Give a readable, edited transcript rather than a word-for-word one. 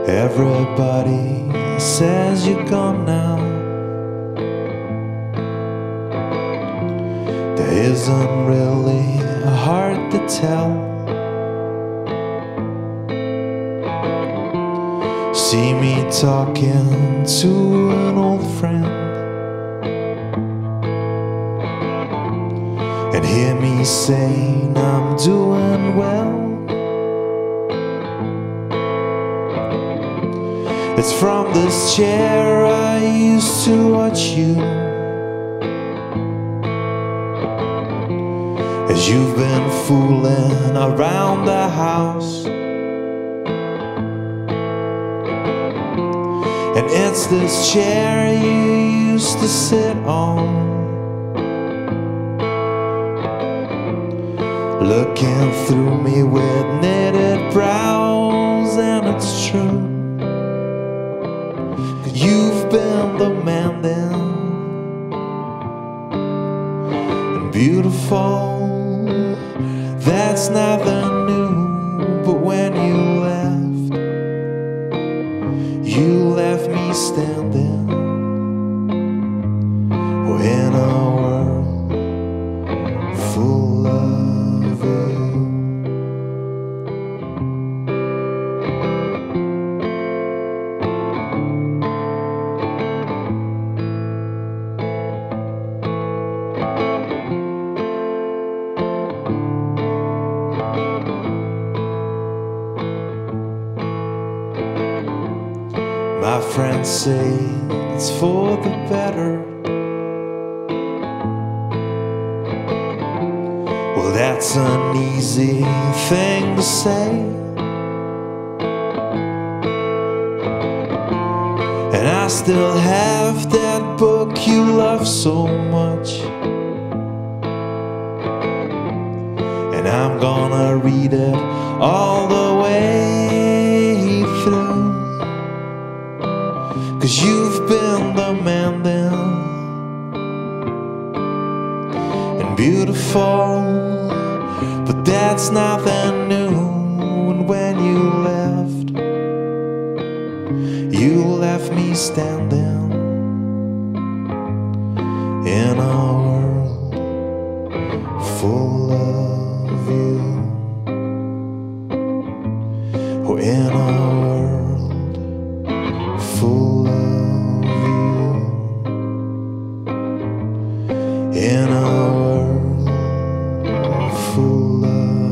Everybody says you're gone now. There isn't really a heart to tell. See me talking to an old friend and hear me saying I'm doing well. It's from this chair I used to watch you as you've been fooling around the house. And it's this chair you used to sit on, looking through me with knitted brows. And it's true, you've been the man then, and beautiful, that's nothing new. But when you left me standing in a world full of you. My friends say it's for the better. Well, that's an easy thing to say, and I still have that book you love so much, and I'm gonna read it all the way through. 'Cause you've been the man then, and beautiful, but that's nothing new. And when you left me standing in a world full of you. Oh, in a world full of you, in a world full of